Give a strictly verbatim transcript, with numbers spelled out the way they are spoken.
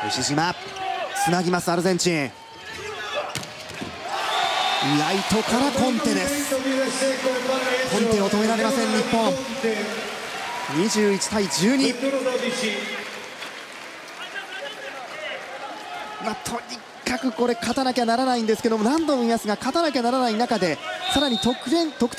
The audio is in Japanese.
牛島つなぎますアルゼンチン。ライトからコンテです。コンテを止められません日本。にじゅういちたいじゅうに。まあ、とにかくこれ勝たなきゃならないんですけども、何度も言いますが勝たなきゃならない中でさらに得点得点